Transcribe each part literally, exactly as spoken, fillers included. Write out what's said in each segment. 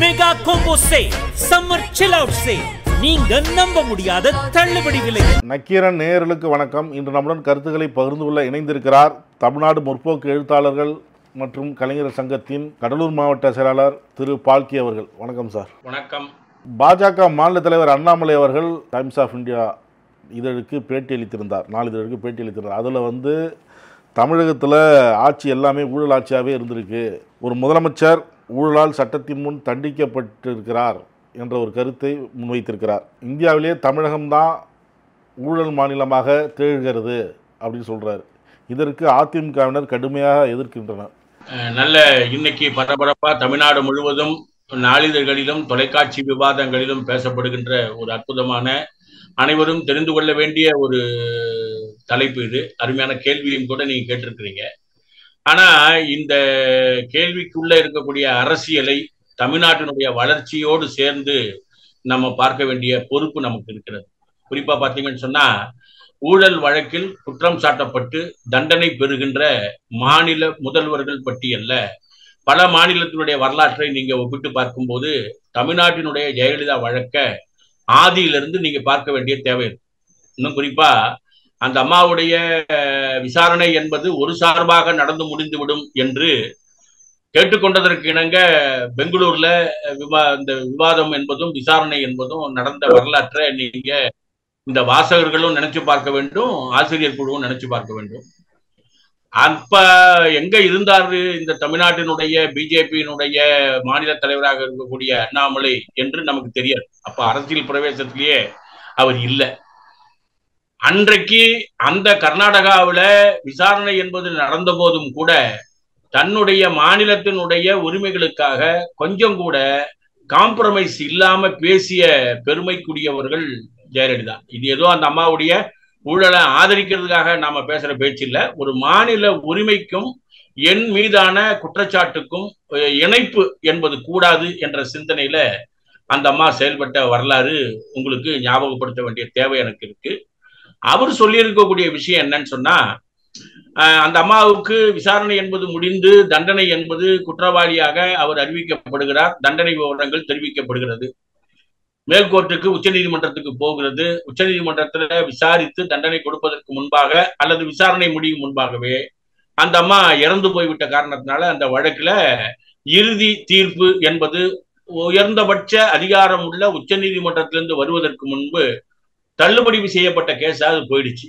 Mega combo சே summer chill out சே நீங்க நம்ப முடியாத தள்ளுபடி விலை. நக்கீரன் நேயர்களுக்கு வணக்கம். இன்று நம்முடன் கருத்துக்களை பகிர்ந்து கொள்ள இணைந்திருக்கிறார் தமிழ்நாடு முற்போக்கு எழுத்தாளர்கள் மற்றும் கலைஞர் சங்கத்தின் கடலூர் மாவட்ட செயலாளர் திரு பால்கி அவர்கள். வணக்கம் சார். வணக்கம். பாஜக மாநில தலைவர் அண்ணாமலை அவர்கள் டைம்ஸ் ஆஃப் இந்தியா இதழுக்கு பேட்டி அளித்திருந்தார், நாளிதழுக்கு பேட்டி அளித்திருந்தார். அதில் வந்து தமிழகத்தில் ஆட்சி எல்லாமே ஊழல் ஆட்சியாகவே இருந்திருக்கு, ஒரு முதலமைச்சர் ஊழலால் சட்டத்தின் முன் தண்டிக்கப்பட்டிருக்கிறார் என்ற ஒரு கருத்தை முன்வைத்திருக்கிறார். இந்தியாவிலே தமிழகம்தான் ஊழல் மாநிலமாக திகழ்கிறது அப்படின்னு சொல்கிறார். இதற்கு அதிமுகவினர் கடுமையாக எதிர்க்கின்றனர். நல்ல இன்னைக்கு பரபரப்பாக தமிழ்நாடு முழுவதும் நாளிதழ்களிலும் தொலைக்காட்சி விவாதங்களிலும் பேசப்படுகின்ற ஒரு அற்புதமான, அனைவரும் தெரிந்து கொள்ள வேண்டிய ஒரு தலைப்பு இது. அருமையான கேள்வியும் கூட நீங்க கேட்டிருக்கிறீங்க. ஆனா இந்த கேள்விக்குள்ள இருக்கக்கூடிய அரசியலை தமிழ்நாட்டினுடைய வளர்ச்சியோடு சேர்ந்து நம்ம பார்க்க வேண்டிய பொறுப்பு நமக்கு இருக்கிறது. குறிப்பா பார்த்தீங்கன்னு சொன்னா, ஊழல் வழக்கில் குற்றம் சாட்டப்பட்டு தண்டனை பெறுகின்ற மாநில முதல்வர்கள் பட்டியல்ல பல மாநிலத்தினுடைய வரலாற்றை நீங்க ஒப்பிட்டு பார்க்கும்போது தமிழ்நாட்டினுடைய ஜெயலலிதா வழக்க ஆதியிலிருந்து நீங்க பார்க்க வேண்டிய தேவை இருக்கு. இன்னும் குறிப்பா அந்த அம்மாவுடைய விசாரணை என்பது ஒரு சார்பாக நடந்து முடிந்துவிடும் என்று கேட்டுக்கொண்டதற்கு இணங்க பெங்களூர்ல விவா இந்த விவாதம் என்பதும் விசாரணை என்பதும் நடந்த வரலாற்றை நீங்க இந்த வாசகர்களும் நினைச்சு பார்க்க வேண்டும், ஆசிரியர் குழுவும் நினைச்சு பார்க்க வேண்டும். அப்ப எங்க இருந்தாரு இந்த தமிழ்நாட்டினுடைய பிஜேபியினுடைய மாநில தலைவராக இருக்கக்கூடிய அண்ணாமலை என்று நமக்கு தெரியாது. அப்ப அரசியல் பிரவேசத்திலேயே அவர் இல்லை. அன்றைக்கு அந்த கர்நாடகாவில் விசாரணை என்பது நடந்த போதும் கூட தன்னுடைய மாநிலத்தினுடைய உரிமைகளுக்காக கொஞ்சம் கூட காம்ப்ரமைஸ் இல்லாம பேசிய பெருமைக்குரியவர்கள் ஜெயலலிதா. இது ஏதோ அந்த அம்மாவுடைய ஊழலை ஆதரிக்கிறதுக்காக நாம பேசுற பேச்சு இல்லை. ஒரு மாநில உரிமைக்கும் என் மீதான குற்றச்சாட்டுக்கும் இணைப்பு என்பது கூடாது என்ற சிந்தனையில அந்த அம்மா செயல்பட்ட வரலாறு உங்களுக்கு ஞாபகப்படுத்த வேண்டிய தேவை எனக்கு இருக்கு. அவர் சொல்லியிருக்கக்கூடிய விஷயம் என்னன்னு சொன்னா, அந்த அம்மாவுக்கு விசாரணை என்பது முடிந்து தண்டனை என்பது குற்றவாளியாக அவர் அறிவிக்கப்படுகிறார், தண்டனை விவரங்கள் தெரிவிக்கப்படுகிறது, மேல்கோர்ட்டுக்கு உச்ச நீதிமன்றத்துக்கு போகிறது. உச்ச நீதிமன்றத்துல விசாரித்து தண்டனை கொடுப்பதற்கு முன்பாக அல்லது விசாரணை முடியும் முன்பாகவே அந்த அம்மா இறந்து போய்விட்ட காரணத்தினால அந்த வழக்குல இறுதி தீர்ப்பு என்பது உயர்ந்தபட்ச அதிகாரம் உள்ள உச்ச நீதிமன்றத்திலிருந்து வருவதற்கு முன்பு தள்ளுபடி செய்யப்பட்ட கேஸா அது போயிடுச்சு.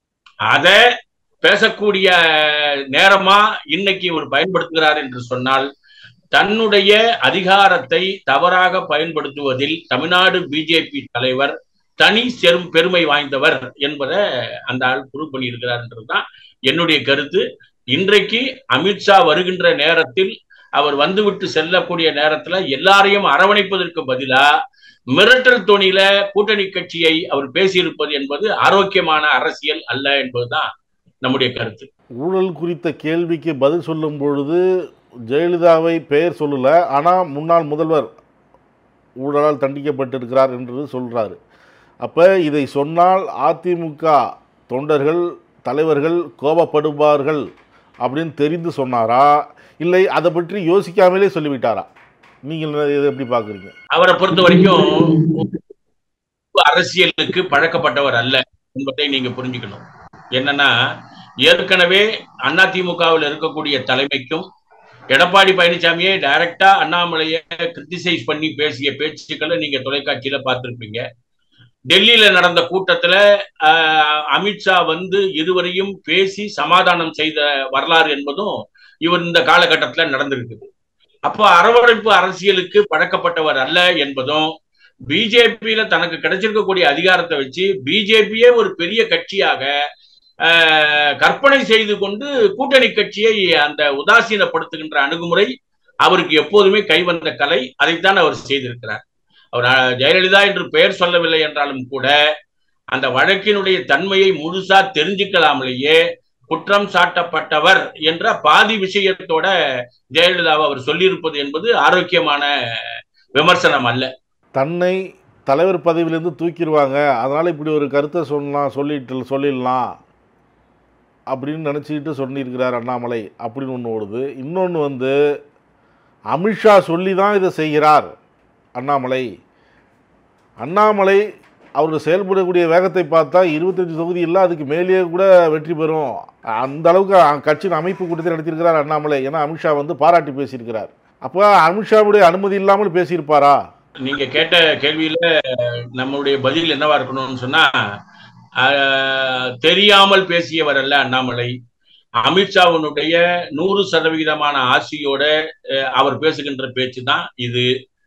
அத பேசக்கூடிய நேரமா இன்னைக்கு ஒரு பயன்படுத்துகிறார் என்று சொன்னால், தன்னுடைய அதிகாரத்தை தவறாக பயன்படுத்துவதில் தமிழ்நாடு பிஜேபி தலைவர் தனி செரும் பெருமை வாய்ந்தவர் என்பதை அந்த ஆள் ப்ரூவ் பண்ணியிருக்கிறார் என்றதுதான் என்னுடைய கருத்து. இன்றைக்கு அமித் ஷா வருகின்ற நேரத்தில் அவர் வந்துவிட்டு செல்லக்கூடிய நேரத்துல எல்லாரையும் அரவணைப்பதற்கு பதிலா மிரட்டல் தொனியில கூட்டணி கட்சியை அவர் பேசியிருப்பது என்பது ஆரோக்கியமான அரசியல் அல்ல என்பதுதான் நம்முடைய கருத்து. ஊழல் குறித்த கேள்விக்கு பதில் சொல்லும் பொழுது ஜெயலலிதாவை பெயர் சொல்லல, ஆனா முன்னாள் முதல்வர் ஊழலால் தண்டிக்கப்பட்டிருக்கிறார் என்று சொல்றாரு. அப்ப இதை சொன்னால் அதிமுக தொண்டர்கள் தலைவர்கள் கோபப்படுவார்கள் அப்படின்னு தெரிந்து சொன்னாரா, இல்லை அதை பற்றி யோசிக்காமலே சொல்லிவிட்டாரா? நீங்கள் எப்படி பாக்குறீங்க? அவரை பொறுத்த வரைக்கும் அரசியலுக்கு பழக்கப்பட்டவர் அல்ல என்பதை நீங்க புரிஞ்சுக்கணும். என்னன்னா, ஏற்கனவே அதிமுகவில் இருக்கக்கூடிய தலைமைக்கும் எடப்பாடி பழனிசாமியை டைரக்டா அண்ணாமலையை கிரிட்டிசைஸ் பண்ணி பேசிய பேச்சுக்களை நீங்க தொலைக்காட்சியில பார்த்திருப்பீங்க. டெல்லியில நடந்த கூட்டத்துல அமித் ஷா வந்து இருவரையும் பேசி சமாதானம் செய்த வரலாறு என்பதும் இவர் இந்த காலகட்டத்துல நடந்திருக்குது. அப்போ அரவணைப்பு அரசியலுக்கு பழக்கப்பட்டவர் அல்ல என்பதும், பிஜேபியில தனக்கு கிடைச்சிருக்கக்கூடிய அதிகாரத்தை வச்சு பிஜேபியே ஒரு பெரிய கட்சியாக கற்பனை செய்து கொண்டு கூட்டணி கட்சியை அந்த உதாசீனப்படுத்துகின்ற அணுகுமுறை அவருக்கு எப்போதுமே கைவந்த கலை. அதைத்தான் அவர் செய்திருக்கிறார். அவர் ஜெயலலிதா என்று பெயர் சொல்லவில்லை என்றாலும் கூட அந்த வழக்கினுடைய தன்மையை முழுசா தெரிஞ்சுக்கலாமலேயே குற்றம் சாட்டப்பட்டவர் என்ற பாதி விஷயத்தோட ஜெயலலிதாவை அவர் சொல்லியிருப்பது என்பது ஆரோக்கியமான விமர்சனம் அல்ல. தன்னை தலைவர் பதவியிலிருந்து தூக்கிடுவாங்க, அதனால இப்படி ஒரு கருத்தை சொல்லலாம் சொல்லிட்டு சொல்லிடலாம் அப்படின்னு நினச்சிக்கிட்டு சொல்லியிருக்கிறார் அண்ணாமலை அப்படின்னு ஒன்று ஓடுது. இன்னொன்று வந்து அமித்ஷா சொல்லி தான் இதை செய்கிறார் அண்ணாமலை. அண்ணாமலை அவர்கள் செயல்படக்கூடிய வேகத்தை பார்த்தா இருபத்தஞ்சு தொகுதி இல்லை, அதுக்கு மேலேயே கூட வெற்றி பெறும். அந்த அளவுக்கு கட்சியின் அமைப்பு கூட்டத்தை நடத்தியிருக்கிறார் அண்ணாமலை. ஏன்னா அமித்ஷா வந்து பாராட்டி பேசியிருக்கிறார். அப்போ அமித்ஷாவுடைய அனுமதி இல்லாமல் பேசியிருப்பாரா? நீங்க கேட்ட கேள்வியில நம்மளுடைய பதில் என்னவா இருக்கணும்னு சொன்னா, தெரியாமல் பேசியவர் அல்ல அண்ணாமலை. அமித்ஷாவினுடைய நூறு சதவிகிதமான ஆட்சியோட அவர் பேசுகின்ற பேச்சு தான் இது.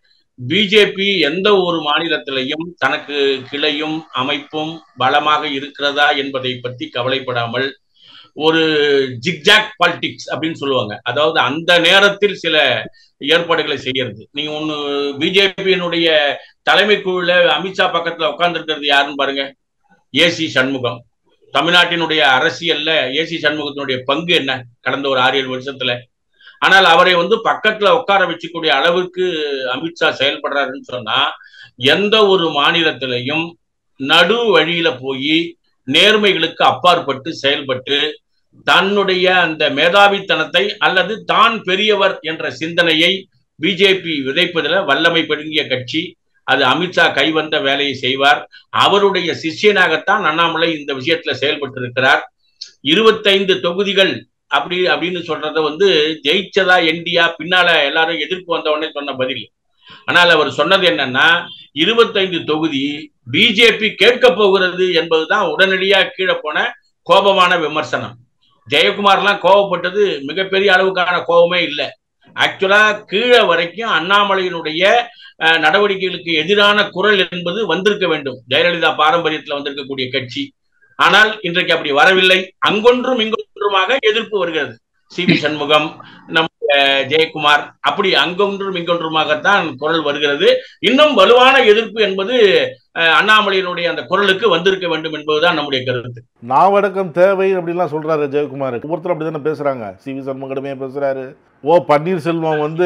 பிஜேபி எந்த ஒரு மாநிலத்திலையும் தனக்கு கிளையும் அமைப்பும் பலமாக இருக்கிறதா என்பதை பற்றி கவலைப்படாமல் ஒரு ஜிக்ஜாக் பாலிடிக்ஸ் அப்படின்னு சொல்லுவாங்க, அதாவது அந்த நேரத்தில் சில ஏற்பாடுகளை செய்யறது. நீங்க ஒண்ணு பிஜேபியினுடைய தலைமை குழுல அமித்ஷா பக்கத்துல உட்கார்ந்துருக்கிறது யாருன்னு பாருங்க, ஏசி சண்முகம். தமிழ்நாட்டினுடைய அரசியல்ல ஏசி சண்முகத்தினுடைய பங்கு என்ன கடந்த ஒரு ஆறு ஏழு வருஷத்துல? ஆனால் அவரை வந்து பக்கத்துல உட்கார வச்சுக்கூடிய அளவுக்கு அமித்ஷா செயல்படுறாருன்னு சொன்னா, எந்த ஒரு மாநிலத்திலையும் நடு வழியில போய் நேர்மைகளுக்கு அப்பாற்பட்டு செயல்பட்டு தன்னுடைய அந்த மேதாவித்தனத்தை அல்லது தான் பெரியவர் என்ற சிந்தனையை பிஜேபி விதைப்பதில் வல்லமை பெருங்கிய கட்சி. அது அமித்ஷா கைவந்த வேலையை செய்வார். அவருடைய சிஷ்யனாகத்தான் அண்ணாமலை இந்த விஷயத்துல செயல்பட்டு இருக்கிறார். இருபத்தைந்து தொகுதிகள் அப்படி அப்படின்னு சொல்றத வந்து ஜெயிச்சதா என்டியா பின்னால எல்லாரும் எதிர்ப்பு வந்த உடனே சொன்ன பதில். ஆனால் அவர் சொன்னது என்னன்னா, இருபத்தைந்து தொகுதி பிஜேபி கேட்க போகிறது என்பதுதான் உடனடியா கீழே போன கோபமான விமர்சனம். ஜெயக்குமார்லாம் கோபப்பட்டது மிகப்பெரிய அளவுக்கான கோபமே இல்லை. ஆக்சுவலா கீழே வரைக்கும் அண்ணாமலையினுடைய நடவடிக்கைகளுக்கு எதிரான குரல் என்பது வந்திருக்க வேண்டும். ஜெயலலிதா பாரம்பரியத்தில் வந்திருக்கக்கூடிய கட்சி. ஆனால் இன்றைக்கு அப்படி வரவில்லை. அங்கொன்றும் இங்கொன்றுமாக எதிர்ப்பு வருகிறது. சி வி சண்முகம், நம்ம ஜெயக்குமார், அப்படி அங்கொன்றும் இங்கொன்றுமாகத்தான் குரல் வருகிறது. இன்னும் வலுவான எதிர்ப்பு என்பது அண்ணாமலையினுடைய அந்த குரலுக்கு வந்திருக்க வேண்டும் என்பதுதான் நம்முடைய கருத்து. நாவடக்கம் தேவை அப்படின்லாம் சொல்றாரு ஜெயக்குமார். ஒவ்வொருத்தரும் அப்படித்தானே பேசுறாங்க. சி வி சண்முகமே பேசுறாரு. ஓ பன்னீர்செல்வம் வந்து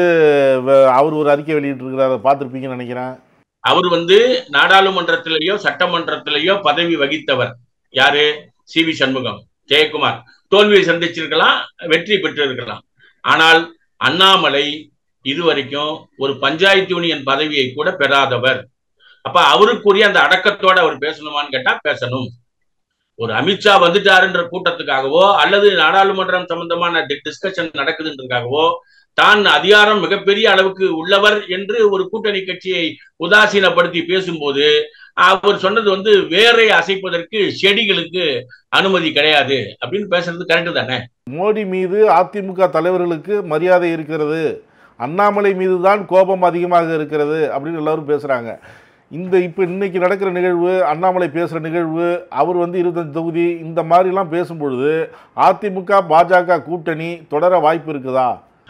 அவர் ஒரு அறிக்கை வெளியிட்டு இருக்கிறாரு, பார்த்திருப்பீங்கன்னு நினைக்கிறேன். அவர் வந்து நாடாளுமன்றத்திலேயோ சட்டமன்றத்திலேயோ பதவி வகித்தவர். யாரு? C V Shanmugam. ஜெயக்குமார் தோல்வியை சந்திச்சிருக்கலாம், வெற்றி பெற்றிருக்கலாம். ஆனால் அண்ணாமலை இதுவரைக்கும் ஒரு பஞ்சாயத்து யூனியன் பதவியை கூட பெறாதவர். அப்ப அவருக்குரிய அந்த அடக்கத்தோட அவர் பேசணுமான்னு கேட்டா பேசணும். ஒரு அமித்ஷா வந்துட்டாருன்ற கூட்டத்துக்காகவோ அல்லது நாடாளுமன்றம் சம்பந்தமான டிஸ்கஷன் நடக்குதுன்றதுக்காகவோ தான் அதிகாரம் மிகப்பெரிய அளவுக்கு உள்ளவர் என்று ஒரு கூட்டணி கட்சியை உதாசீனப்படுத்தி பேசும்போது அவர் சொன்னது வந்து வேரை அசைப்பதற்கு செடிகளுக்கு அனுமதி கிடையாது அப்படின்னு பேசுறது கரெக்டு தானே? மோடி மீது அதிமுக தலைவர்களுக்கு மரியாதை இருக்கிறது, அண்ணாமலை மீது தான் கோபம் அதிகமாக இருக்கிறது அப்படின்னு எல்லாரும் பேசுறாங்க. இந்த இப்போ இன்னைக்கு நடக்கிற நிகழ்வு, அண்ணாமலை பேசுகிற நிகழ்வு, அவர் வந்து இருபத்தஞ்சு தொகுதி இந்த மாதிரிலாம் பேசும்பொழுது அதிமுக பாஜக கூட்டணி தொடர வாய்ப்பு இருக்குதா?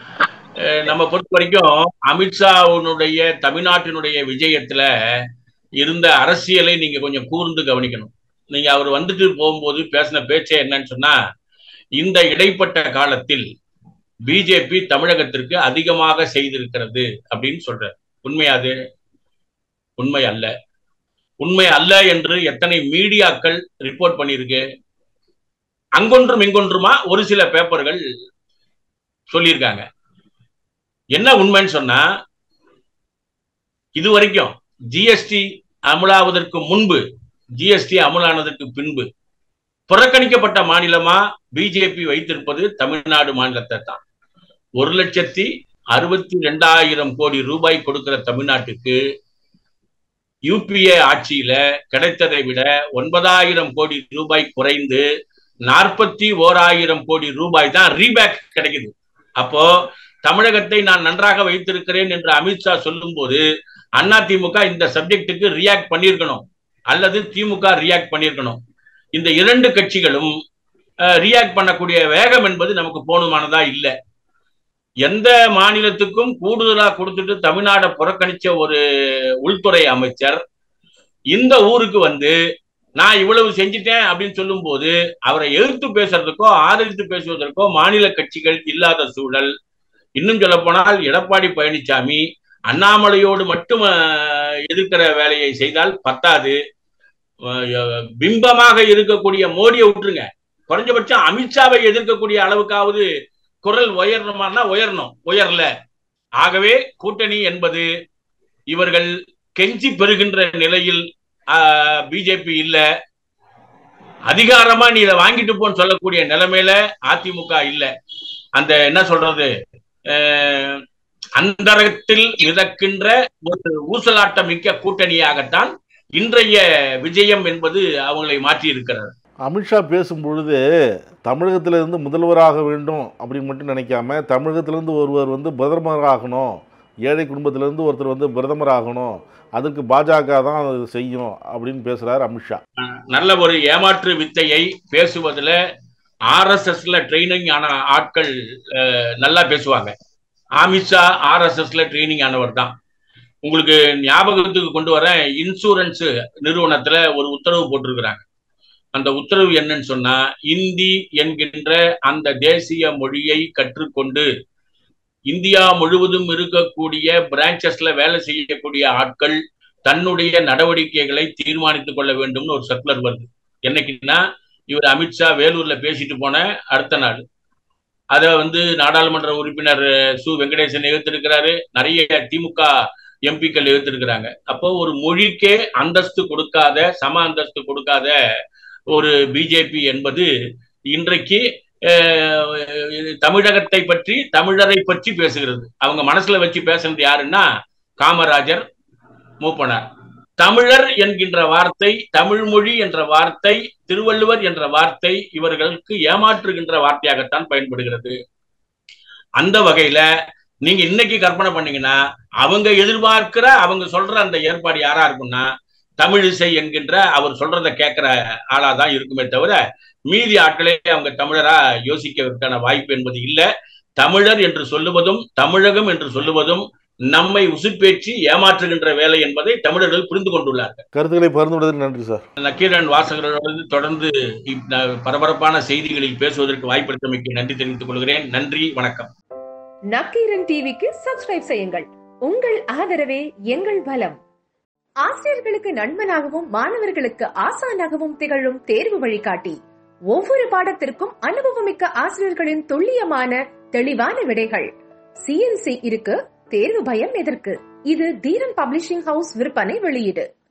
நம்ம பொறுத்த வரைக்கும் அமித்ஷாவுடைய தமிழ்நாட்டினுடைய விஜயத்துல இருந்த அரசியலை நீங்க கொஞ்சம் கூர்ந்து கவனிக்கணும். நீங்க அவர் வந்துட்டு போகும்போது பேசின பேச்சே என்னன்னு சொன்னா, இந்த இடைப்பட்ட காலத்தில் பிஜேபி தமிழகத்திற்கு அதிகமாக செய்திருக்கிறது அப்படின்னு சொல்ற. உண்மையாது? உண்மை அல்ல. உண்மை அல்ல என்று எத்தனை மீடியாக்கள் ரிப்போர்ட் பண்ணியிருக்கு. அங்கொன்றும் இங்கொன்றுமா ஒரு சில பேப்பர்கள் சொல்லியிருக்காங்க. என்ன உண்மைன்னு சொன்னா, இதுவரைக்கும் ஜிஎஸ்டி அமலாவதற்கு முன்பு, ஜிஎஸ்டி அமலானதற்கு பின்பு புறக்கணிக்கப்பட்ட மாநிலமா பிஜேபி வைத்திருப்பது தமிழ்நாடு மாநிலத்தை தான். ஒரு லட்சத்தி அறுபத்தி ரெண்டாயிரம் கோடி ரூபாய் கொடுக்கிற தமிழ்நாட்டுக்கு யூபிஏ ஆட்சியில கிடைத்ததை விட ஒன்பதாயிரம் கோடி ரூபாய் குறைந்து நாற்பத்தி ஓராயிரம் கோடி ரூபாய் தான் ரீபேக் கிடைக்குது. அப்போ தமிழகத்தை நான் நன்றாக வைத்திருக்கிறேன் என்று அமித்ஷா சொல்லும் போது அதிமுக இந்த சப்ஜெக்டுக்கு ரியாக்ட் பண்ணியிருக்கணும், அல்லது திமுக ரியாக்ட் பண்ணியிருக்கணும். இந்த இரண்டு கட்சிகளும் ரியாக்ட் பண்ணக்கூடிய வேகம் என்பது நமக்கு போதுமானதா இல்லை. எந்த மாநிலத்துக்கும் கூடுதலா கொடுத்துட்டு தமிழ்நாட்டை புறக்கணிச்ச ஒரு உள்துறை அமைச்சர் இந்த ஊருக்கு வந்து நான் இவ்வளவு செஞ்சிட்டேன் அப்படின்னு சொல்லும் போது அவரை எதிர்த்து பேசுறதுக்கோ ஆதரித்து பேசுவதற்கோ மாநில கட்சிகள் இல்லாத சூழல். இன்னும் சொல்ல போனால் எடப்பாடி பழனிசாமி அண்ணாமலையோடு மட்டும் எதிர்க்கிற வேலையை செய்தால் பத்தாது. பிம்பமாக இருக்கக்கூடிய மோடியை விட்டுருங்க, குறைஞ்சபட்சம் அமித்ஷாவை எதிர்க்கக்கூடிய அளவுக்காவது குரல் உயரணுமானா உயரணும். உயரல. ஆகவே கூட்டணி என்பது இவர்கள் கெஞ்சி பெறுகின்ற நிலையில் பிஜேபி இல்ல, அதிகாரமா நீ இதை வாங்கிட்டு போன்னு சொல்லக்கூடிய நிலைமையில அதிமுக இல்ல. அந்த என்ன சொல்றது, அந்தரத்தில் மிதக்கின்ற ஒரு ஊசலாட்ட மிக்க கூட்டணியாகத்தான் இன்றைய விஜயம் என்பது அவங்களை மாற்றி இருக்கிறது. அமித்ஷா பேசும் பொழுது தமிழகத்திலிருந்து முதல்வராக வேண்டும் அப்படின்னு மட்டும் நினைக்காம, தமிழகத்திலிருந்து ஒருவர் வந்து பிரதமர் ஆகணும், ஏழை குடும்பத்திலிருந்து ஒருத்தர் வந்து பிரதமர் ஆகணும், அதுக்கு பாஜக தான் அது செய்யும் அப்படின்னு பேசுறாரு அமித்ஷா. நல்ல ஒரு ஏமாற்று வித்தையை பேசுவதில் ஆர்எஸ்எஸ்ல ட்ரைனிங் ஆன ஆட்கள் நல்லா பேசுவாங்க. அமித் ஷா ஆர்எஸ்எஸ்ல ட்ரைனிங் ஆனவர் தான். உங்களுக்கு ஞாபகத்துக்கு கொண்டு வர, இன்சூரன்ஸ் நிறுவனத்துல ஒரு உத்தரவு போட்டிருக்கிறாங்க. அந்த உத்தரவு என்னன்னு சொன்னா, இந்தி என்கின்ற அந்த தேசிய மொழியை கற்றுக்கொண்டு இந்தியா முழுவதும் இருக்கக்கூடிய பிரான்ச்சஸ்ல வேலை செய்யக்கூடிய ஆட்கள் தன்னுடைய நடவடிக்கைகளை தீர்மானித்துக் கொள்ள வேண்டும்னு ஒரு சர்க்குலர் வருது. என்னைக்குன்னா, இவர் அமித்ஷா வேலூர்ல பேசிட்டு போன அடுத்த நாள் அதை வந்து நாடாளுமன்ற உறுப்பினர் சு வெங்கடேசன் எதிர்த்திருக்கிறாரு, நிறைய திமுக எம்பிக்கள் எதிர்த்திருக்கிறாங்க. அப்போ ஒரு மொழிக்கே அந்தஸ்து கொடுக்காத, சம அந்தஸ்து கொடுக்காத ஒரு பிஜேபி என்பது இன்றைக்கு தமிழகத்தை பற்றி, தமிழரை பற்றி பேசுகிறது. அவங்க மனசுல வச்சு பேசுறது யாருன்னா காமராஜர், மூப்பனார். தமிழர் என்கின்ற வார்த்தை, தமிழ் மொழி என்ற வார்த்தை, திருவள்ளுவர் என்ற வார்த்தை இவர்களுக்கு ஏமாற்றுகின்ற வார்த்தையாகத்தான் பயன்படுகிறது. அந்த வகையில நீங்க இன்னைக்கு கற்பனை பண்ணீங்கன்னா, அவங்க எதிர்பார்க்கிற, அவங்க சொல்ற அந்த ஏற்பாடு யாரா இருக்கும்னா தமிழிசை என்கின்ற அவர் சொல்றதை கேட்கிற ஆளாதான் இருக்குமே தவிர, மீதி ஆட்களே அவங்க தமிழரா யோசிக்கிறதுக்கான வாய்ப்பு என்பது இல்லை. தமிழர் என்று சொல்லுவதும் தமிழகம் என்று சொல்லுவதும் நம்மை உசுப்பேற்றி ஏமாற்றுகின்ற வேலை என்பதை தமிழர்கள் புரிந்து கொண்டுள்ளார்கள். கருத்துக்களை பகிர்ந்து நன்றி சார். நக்கீரன் வாசகர்களோடு தொடர்ந்து பரபரப்பான செய்திகளில் பேசுவதற்கு வாய்ப்பளித்தமைக்கு நன்றி தெரிவித்துக் கொள்கிறேன். நன்றி, வணக்கம். நக்கீரன் டிவிக்கு சப்ஸ்கிரைப் செய்யுங்கள். உங்கள் ஆதரவே எங்கள் பலம். ஆசிரியர்களுக்கு நண்பனாகவும் மாணவர்களுக்கு ஆசானாகவும் திகழும் தேர்வு வழிகாட்டி. ஒவ்வொரு பாடத்திற்கும் அனுபவமிக்க ஆசிரியர்களின் துல்லியமான தெளிவான விடைகள். சிஎன்சி இருக்கு, தேர்வு பயம் எதற்கு? இது தீரன் பப்ளிஷிங் ஹவுஸ் விற்பனை வெளியீடு.